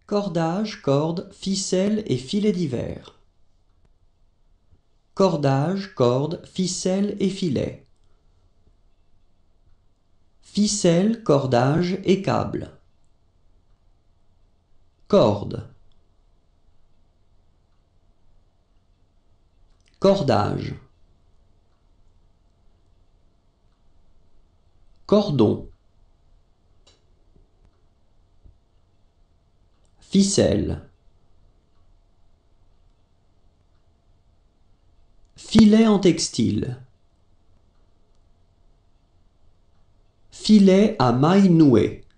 Cordage, corde, ficelle et filet divers. Cordage, corde, ficelle et filet. Ficelle, cordage et câble. Corde. Cordage. Cordon. Ficelle. Filet en textile. Filet à mailles nouées.